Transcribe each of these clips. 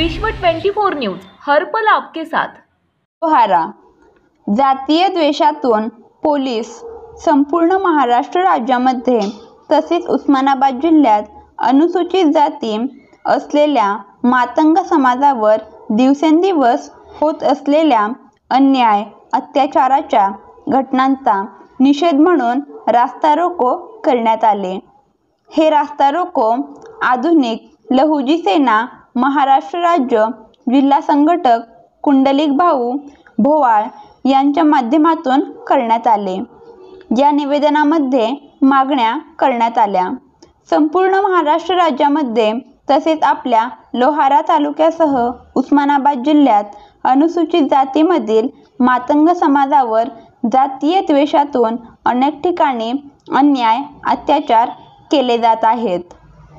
विश्व 24 न्यूज हर पल आपके साथ। लोहारा जातीय द्वेषातून पोलीस संपूर्ण महाराष्ट्र राज्यामध्ये तसेच उस्मानाबाद जिल्ह्यात अनुसूचित जाती असलेल्या मातंग समाजावर दिवसेंदिवस होत असलेल्या अन्याय अत्याचाराच्या घटनांचा निषेध म्हणून रास्ता रोको करण्यात आले। हे रास्ता रोको आधुनिक लहुजी सेना महाराष्ट्र राज्य जिल्हा संघटक कुंडलिक भाऊ भोवाळ यांच्या माध्यमातून करण्यात आले। या निवेदनामध्ये मागण्या करण्यात आल्या। संपूर्ण महाराष्ट्र राज्यामध्ये तसेच आपल्या लोहारा तालुक्यासह उस्मानाबाद जिल्ह्यात अनुसूचित जातीमधील मातंग समाजावर जातीय द्वेषातून अनेक ठिकाणी अन्याय अत्याचार केले जात आहेत।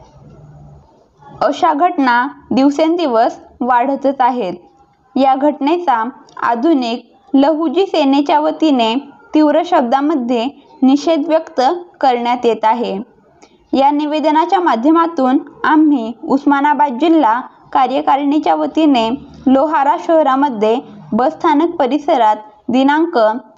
अशा घटना दिवसेंदिवस वाढतच आहेत। या घटनेचा आधुनिक लहुजी सेनेच्या वतीने तीव्र शब्दामध्ये निषेध व्यक्त करण्यात येत आहे। या निवेदनाच्या माध्यमातून आम्ही उस्मानाबाद जिल्हा कार्यकारिणीच्या वतीने लोहारा शहरामध्ये बस स्थानक परिसरात दिनांक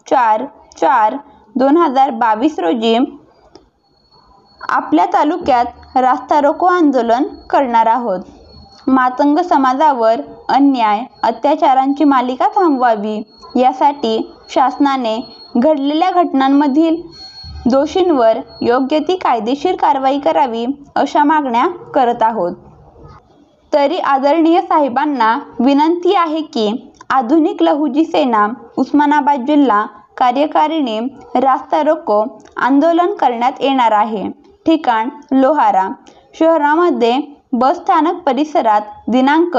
4/4/2022 रोजी आपल्या तालुक्यात रास्ता रोको आंदोलन करणार आहोत। मातंग समाजावर अन्याय अत्याचारांची मालिका थांबवावी यासाठी शासनाने घडलेल्या घटनांमधील दोषींवर योग्य ती कायदेशीर कारवाई करावी अशा मागण्या करत आहोत। तरी आदरणीय साहेबांना विनंती आहे की आधुनिक लहुजी सेना उस्मानाबाद जिल्हा कार्यकारिणी रास्ता रोको आंदोलन करण्यात येणार आहे। ठिकाण लोहारा शहरामध्ये बस स्थानक परिसरात दिनांक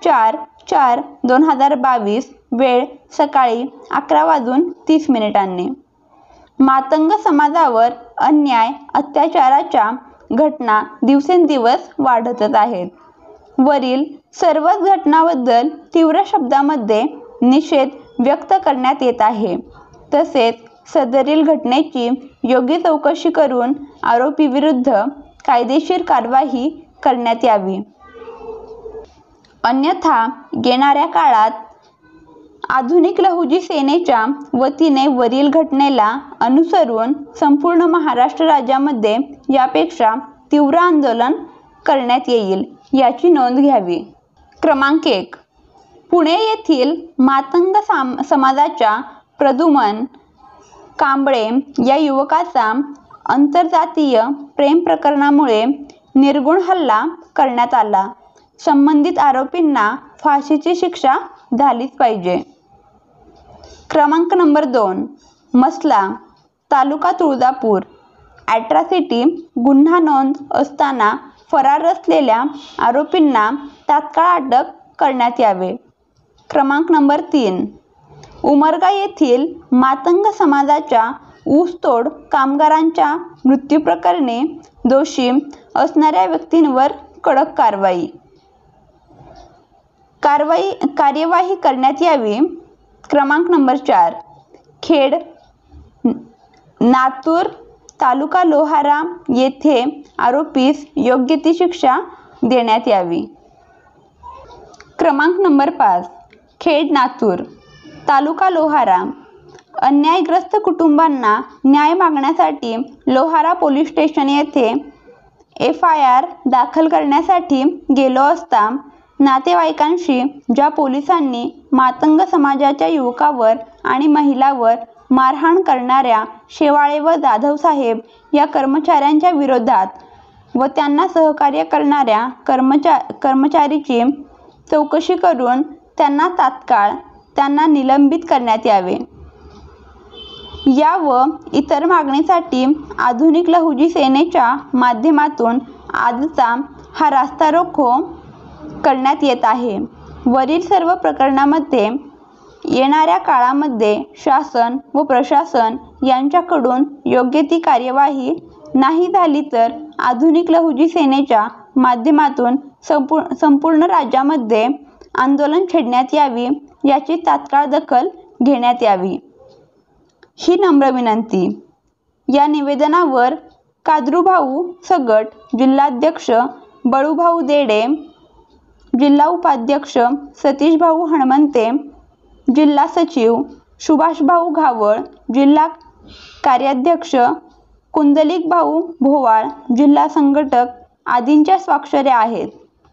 4/4/2022 वेळ सकाळी 11:30 मातंग समाजावर अन्याय अत्याचाराच्या घटना दिवसेंदिवस वाढतच आहेत। वरील सर्वच घटनांबद्दल तीव्र शब्दामध्ये निषेध व्यक्त करण्यात येत आहे। तसेच सदरील घटनेची योग्य चौकशी करून आरोपीविरुद्ध कायदेशीर कारवाई करण्यात यावी। अन्यथा येणाऱ्या काळात आधुनिक लहुजी सेनेच्या वतीने वरील घटनेला अनुसरून संपूर्ण महाराष्ट्र राज्यामध्ये यापेक्षा तीव्र आंदोलन करण्यात येईल याची नोंद घ्यावी। क्रमांक 1 पुणे येथील मातंग समाजाच्या प्रद्युम्न कांबळे या युवकाचा आंतरजातीय प्रेम प्रकरणामुळे निर्घृण हल्ला करण्यात आला। संबंधित आरोपींना फाशीची शिक्षा झालीच पाहिजे। क्रमांक नंबर 2 मसला तालुका तुळजापूर ॲट्रॉसिटी गुन्हा नोंद असताना फरार असलेल्या आरोपींना तात्काळ अटक करण्यात यावे। क्रमांक नंबर 3 उमरगा येथील मातंग समाजाच्या ऊसतोड कामगारांच्या मृत्यूप्रकरणी दोषी असणाऱ्या व्यक्तींवर कडक कार्यवाही करण्यात यावी। क्रमांक नंबर 4 खेड नातूर तालुका लोहारा येथे आरोपीस योग्य ती शिक्षा देण्यात यावी। क्रमांक नंबर 5 खेड नातूर तालुका लोहारा अन्यायग्रस्त कुटुंबांना न्याय मागण्यासाठी लोहारा पोलीस स्टेशन येथे FIR दाखल करण्यासाठी गेलो असता नातेवाईकांशी ज्या पोलिसांनी मातंग समाजाच्या युवकावर आणि महिलावर मारहाण करणाऱ्या शेवाळे व जाधव साहेब या कर्मचाऱ्यांच्या विरोधात व त्यांना सहकार्य करणाऱ्या कर्मचारीची चौकशी करून त्यांना निलंबित करण्यात यावे। या व इतर मागणीसाठी आधुनिक लहुजी सेनेच्या माध्यमातून आजचा हा रास्ता रोको करण्यात येत आहे। वरील सर्व प्रकरणामध्ये येणाऱ्या काळामध्ये शासन व प्रशासन यांच्याकडून योग्य ती कार्यवाही नाही झाली तर आधुनिक लहुजी सेनेच्या माध्यमातून संपूर्ण राज्यामध्ये आंदोलन छेडण्यात यावी याची तात्काळ दखल घेण्यात यावी ही नम्र विनंती। या निवेदनावर कादरूभाऊ सगट, जिल्हाध्यक्ष बळूभाऊ देडे, जिल्हा उपाध्यक्ष सतीशभाऊ हणमंते, जिल्हा सचिव सुभाषभाऊ घावळ, जिल्हा कार्याध्यक्ष कुंडलिकभाऊ भोवाळ, जिल्हा संघटक आदींच्या स्वाक्षऱ्या आहेत.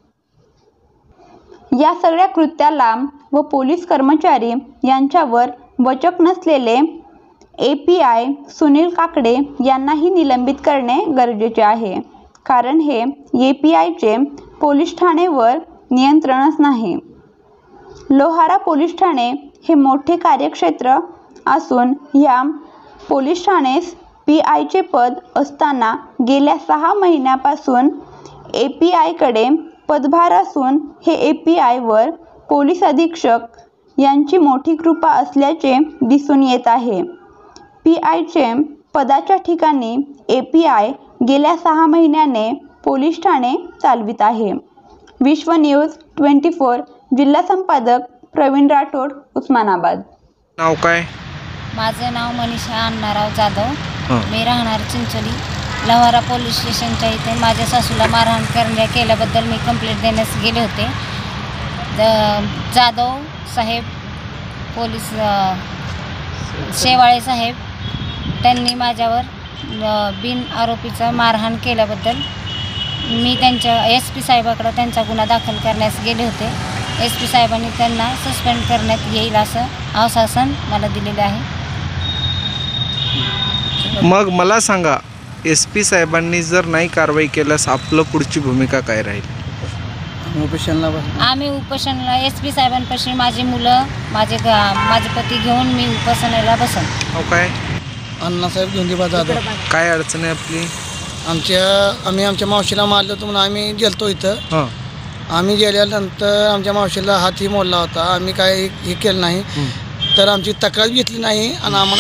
या सगळ्या कृत्याला व पोलीस कर्मचारी यांच्यावर वचक नसलेले API सुनील काकडे यांनाही निलंबित करणे गरजेचे आहे, कारण हे APIचे पोलीस ठाणेवर नियंत्रणच नाही. लोहारा पोलीस ठाणे हे मोठे कार्यक्षेत्र असून या पोलीस ठाणेस PIचे पद असताना गेल्या 6 महिन्यापासून APIकडे पदभार असून हे APIवर पोलीस अधीक्षक यांची मोठी कृपा असल्याचे दिसून येत आहे. PIचे पदाच्या ठिकाणी API गेल्या 6 महिन्याने पोलीस ठाणे चालवित आहे. विश्व न्यूज 24 जिल्हा संपादक प्रवीण राठोड, उस्मानाबाद. नाव काय? माझं नाव मनीषा अण्णाराव जाधव. मी राहणार चिंचोली. लोहारा पोलीस स्टेशनच्या इथे माझ्या सासूला मारहाण केल्याबद्दल मी कंप्लेंट देण्यास गेले होते. जाधव साहेब, पोलीस शेवाळे साहेब, त्यांनी माझ्यावर बिन आरोपीचा मारहाण केल्याबद्दल मी त्यांच्या SP साहेबाकडे त्यांचा गुन्हा दाखल करण्यास गेले होते. SP साहेबांनी त्यांना सस्पेंड करण्यात येईल असं आश्वासन मला दिलेले आहे. मग मला सांगा, SP साहेबांनी जर नाही कारवाई केल्यास आपलं पुढची भूमिका काय राहील? आम्ही उपोषणाला SP साहेबांपाशी माझी मुलं, माझे पती घेऊन मी उपोषणाला बसन. हो काय? अण्णासाहेब धोंडीबा जाधव. काय अडचण आहे आपली? आम्ही आमच्या मावशीला मारलं होतं म्हणून आम्ही गेलतो इथं. आम्ही गेल्यानंतर आमच्या मावशीला हातही मोडला होता. आम्ही काय हे केलं नाही, तर आमची तक्रार घेतली नाही आणि आम्हाला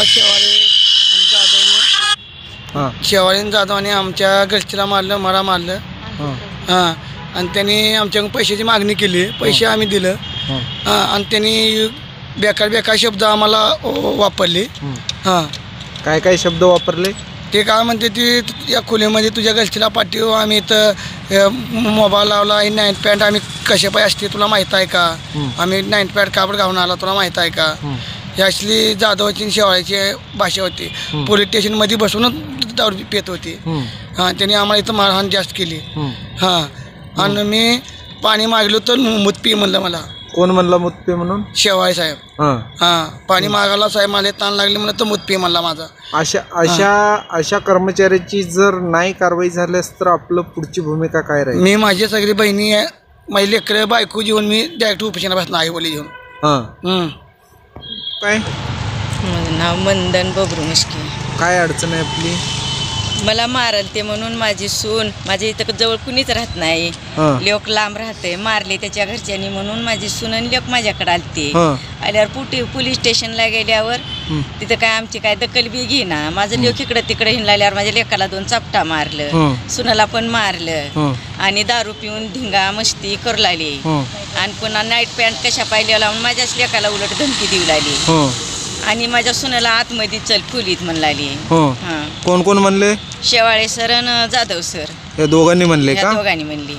शेवाळीन जाधवाने आमच्या घरचीला मारलं, मारलं. हां, आणि त्यांनी आमच्याकडून पैशाची मागणी केली. पैसे आम्ही दिलं. आणि त्यांनी बेकार शब्द आम्हाला वापरले. हां, काय शब्द वापरले? ते काय म्हणते, ती या खोलीमध्ये तुझ्या घरचीला पाठव, आम्ही इथं मोबाईल लावला, ही नाईट पॅन्ट आम्ही कशा पाय असते तुला माहीत आहे का, आम्ही नाईट पॅन्ट कापड घालून आला तुला माहीत आहे का. ही असली जाधवाची शेवाळ्याची भाषा होती. पोलीस स्टेशनमध्ये बसूनच दारू पित होती. हां, त्यांनी आम्हाला इथं मारहाण जास्त केली. हां, आणि मी पाणी मागलो तर मूत पी म्हणलं मला. कोण म्हणलं मूत पी म्हणून? शेवाळे साहेब. हां, पाणी मागायला साहेब मला ताण लागली म्हणलं तर मूत पी म्हणला माझा. अशा कर्मचाऱ्याची जर नाही कारवाई झाल्यास तर आपलं पुढची भूमिका काय राहील? मी माझी सगळी बहिणी, माझी लेकरं, बायको घेऊन मी डायरेक्ट उपोषणा बसणार आहे बोली घेऊन. काय? माझं नाव मंदन बबरू मुश्की. काय अडचण आहे आपली? मला मारल ते म्हणून माझी सून, माझ्या इथं जवळ कुणीच राहत नाही, लोक लांब राहते, मारले त्याच्या घरच्यांनी म्हणून माझी सून आणि लोक माझ्याकडे आलते. आल्यावर पोलीस स्टेशनला गेल्यावर तिथं काय आमची काय दखल बी घेईना. माझं लेक इकडं तिकडे हिंडल्यावर माझ्या लेकाला 2 चापटा मारलं, सुनाला पण मारलं आणि दारू पिऊन धिंगा मस्ती करू लागली. आणि पुन्हा नाईट पॅन्ट कशा पाहिल्या लावून माझ्याच लेकाला उलट धमकी देऊ लागली आणि माझ्या सुनाला आतमध्ये चल खोलीत म्हणलाली. कोण कोण म्हणले? शेवाळे सर आणि जाधव सर, या दोघांनी म्हणले का? दोघांनी म्हणली.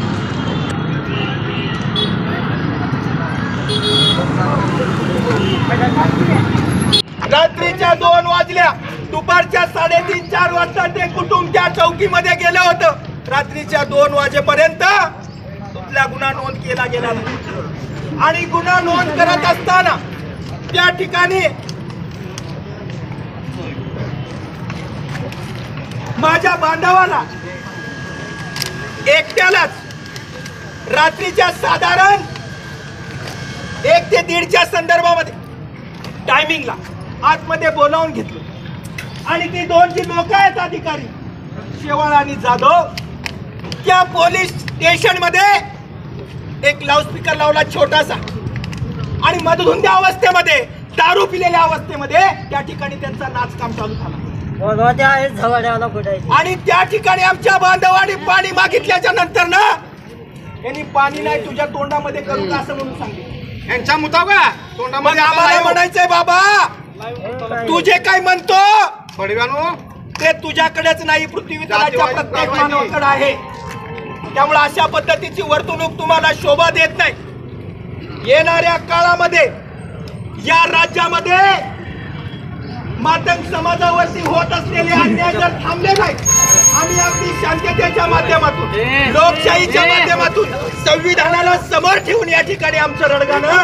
रात्रीच्या 2 वाजल्या, दुपारच्या 3:30-4 वाजता ते कुटुंब त्या चौकीमध्ये गेलं होतं. रात्रीच्या 2 वाजेपर्यंत कुठला गुन्हा नोंद केला गेला नाही. आणि गुन्हा नोंद करत असताना त्या ठिकाणी माझ्या बांधवाला एकट्यालाच रात्रीच्या साधारण 1 ते 1:30च्या संदर्भामध्ये टायमिंगला आतमध्ये बोलावून घेतलं आणि ती 2 जी लोक आहेत अधिकारी, शेवाळ आणि जाधव, त्या पोलीस स्टेशन मध्ये एक लाऊडस्पीकर लावला छोटासा आणि मधुंद्या अवस्थेमध्ये, दारू पिलेल्या अवस्थेमध्ये त्या ठिकाणी त्यांचा नाचकाम चालू झाला. आणि त्या ठिकाणी आमच्या बांधवांनी पाणी मागितल्याच्या नंतर ना, यांनी पाणी नाही तुझ्या तोंडामध्ये करू का असं म्हणून सांगितलं. यांच्या मुताबा तोंडामध्ये आम्हाला म्हणायचंय, बाबा तू जे काय म्हणतो ते तुझ्याकडेच नाही, पृथ्वी तलाच्या प्रत्येक मानवाकडे आहे. त्यामुळे अशा पद्धतीची वर्तणूक तुम्हाला शोभा देत नाही। येणाऱ्या काळामध्ये या राज्यामध्ये मातंग समाजावरती होत असलेले अन्याय जर थांबले नाही आणि अगदी शांततेच्या माध्यमातून, लोकशाहीच्या माध्यमातून, संविधानाला समोर ठेवून या ठिकाणी आमचं रडगाणं,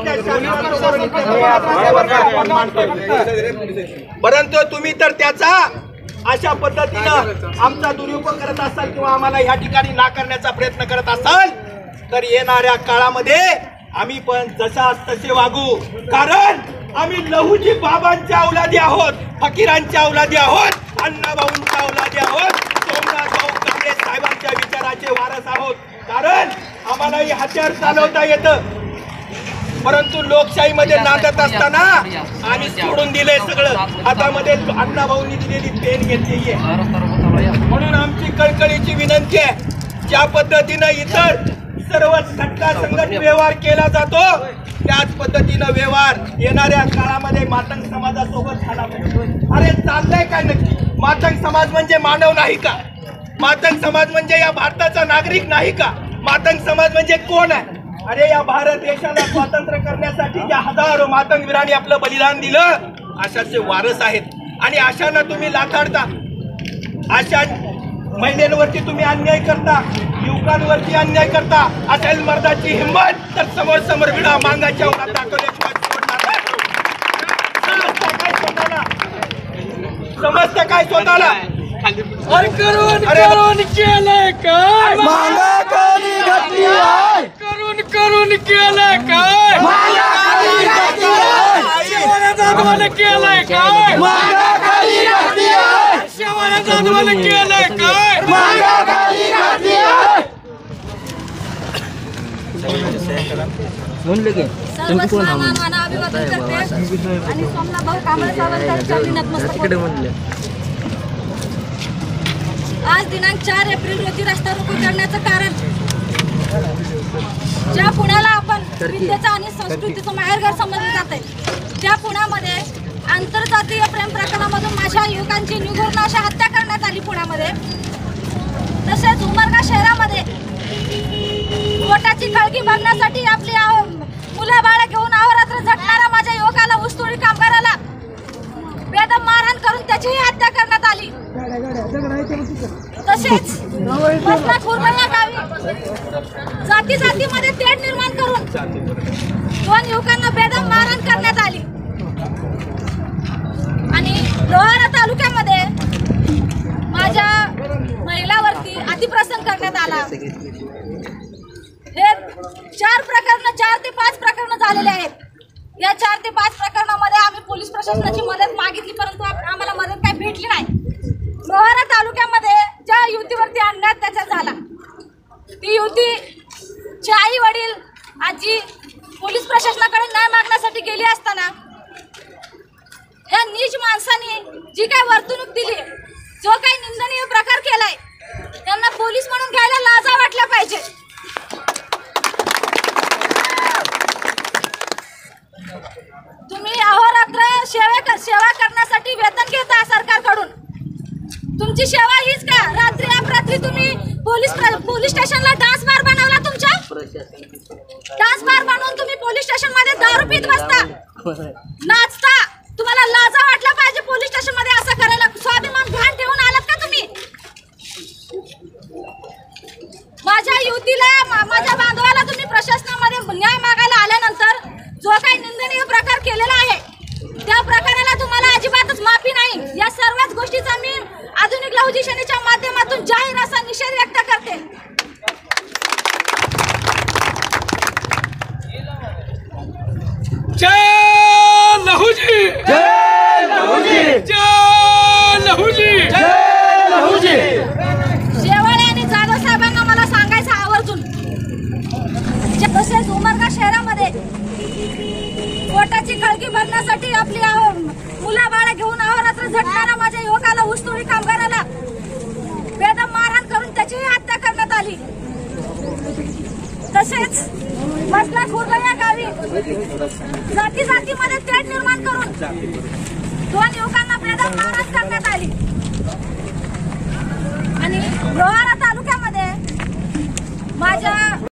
परंतु तुम्ही तर त्याचा अशा पद्धतीनं आमचा दुरुपयोग करत असाल किंवा आम्हाला या ठिकाणी नाकारण्याचा प्रयत्न करत असाल तर येणाऱ्या काळामध्ये आम्ही पण जशास तसे वागू, कारण आम्ही लहुजी बाबांच्या औलादी आहोत, फकीरांच्या औलादी आहोत, अण्णाभाऊंच्या औलादी आहोत, सोमनाथभाऊ कांबळे साहेबांच्या विचाराचे वारस आहोत। कारण आम्हालाही हत्यार चालवता येतं, परंतु लोकशाहीमध्ये नांदत असताना आम्ही सोडून दिले सगळं, हातामध्ये अण्णाभाऊंनी दिलेली पेन घेतलेली आहे। म्हणून आमची कळकळीची विनंती आहे, ज्या पद्धतीनं इतर सर्व घटना संघट व्यवहार केला जातो त्याच पद्धतीनं व्यवहार येणाऱ्या काळामध्ये मातंग समाजासोबत झाला पाहिजे। अरे चाललंय काय नक्की? मातंग समाज म्हणजे मानव नाही का? मातंग समाज म्हणजे या भारताचा नागरिक नाही का? मातंग समाज म्हणजे कोण आहे? अरे या भारत देशाला स्वातंत्र्य करण्यासाठी ज्या हजारो मातंगवीरांनी आपलं बलिदान दिलं अशाचे वारस आहेत आणि अशांना तुम्ही लाथाडता, अशा महिलांवरती तुम्ही अन्याय करता, युवकांवरती अन्याय करता। असेल मर्दाची हिंमत तर समोर समोर विडा मांगाच्या उन्हात दाखवल्याशिवाय सोडणार नाही। समजतं काय स्वतःला? करून केलंय काय? मागाखाली घातली आहे, करून केलंय काय? मागाखाली घातली आहे, शेवाळ्या जाधवाला केलंय काय? मागाखाली घातली आहे, शेवाळ्या जाधवाला केलंय काय? मागाखाली घातली आहे। सर्वस्वांना अभिवादन करते आणि सोमनाथभाऊ कांबळे साहेबांच्या चरणी नतमस्तक होते। आज दिनांक 4 एप्रिल रोजी रस्ता रोको करण्याचं कारण, ज्या पुण्याला आपण विद्येचं आणि संस्कृतीचं माहेरघर समजलं जाते त्या पुण्यामध्ये आंतरजातीय प्रेम प्रकरणामधून माझ्या युवकांची निगूर्ण अशा हत्या करण्यात आली पुण्यामध्ये। तसेच उमरगा शहरामध्ये पोटाची खळगी भरण्यासाठी आपली मुलं बाळा घेऊन अहोरात्र झटणाऱ्या माझ्या युवकाला, ऊसतोडी कामगाराला बेदम मारहाण करून त्याचीही हत्या करण्यात आली। तसेच खुर्द या गावी जाती जातीमध्ये तेढ निर्माण करून 2 युवकांना बेदम मारहाण करण्यात आली आणि लोहारा तालुक्यामध्ये माझ्या महिलावरती अतिप्रसंग करण्यात आला। हे 4 ते 5 प्रकरणं झालेले आहेत। या 4 ते 5 प्रकरणामध्ये आम्ही पोलीस प्रशासनाची मदत मागितली, परंतु आम्हाला मदत काही भेटली नाही। लोहारा तालुक्यामध्ये ज्या युवतीवरती अन्याय अत्याचार झाला, ती युवतीचे आई वडील आजी पोलीस प्रशासनाकडे न्याय मागण्यासाठी गेली असताना ह्या नीच माणसाने जी काय वर्तणूक दिली, जो काही निंदनीय प्रकार केलाय, त्यांना पोलीस म्हणून घ्यायला लाजा वाटल्या पाहिजे। तुम्ही अहोरात्र सेवा करण्यासाठी वेतन घेता सरकारकडून, तुमची सेवा हीच का? रात्री अपरात्री तुम्ही पोलीस स्टेशनला डान्स बार बनवला, तुमच्या डान्स बार बनवून तुम्ही पोलीस स्टेशन मध्ये दारू पीत बसता, नाचता। तुम्हाला लाजा वाटला पाहिजे पोलीस स्टेशन मध्ये असं करायला। स्वाभिमान भान ठेवून आलात का तुम्ही? माझ्या युवतीला, माझ्या बांधवाला तुम्ही प्रशासनामध्ये न्याय मागायला आल्यानंतर जो काही निंदनीय प्रकार केलेला आहे त्या प्रकाराला तुम्हाला अजिबातच माफी नाही। या सर्वच गोष्टीचा मी आधुनिक लहुजी सेनेच्या माध्यमातून जाहीर असा निषेध व्यक्त करते। जय लहुजी, जय लहुजी, जय लहुजी, जय लहुजी। शेवाळे आणि जाधव साहेबांना मला सांगायचं आवर्जून, तसेच उमरगा शहरामध्ये पोटाची खळगी भरण्यासाठी आपली मुलं बाळा घेऊन अहोरात्र झटणाऱ्या माझ्या युवकाला, ऊसतोडी कामगाराला बेदम मारहाण करून त्याचीही हत्या करण्यात आली। तसेच खुर्द या गावी जाती जातीमध्ये तेढ निर्माण करून 2 युवकांना बेदम मारहाण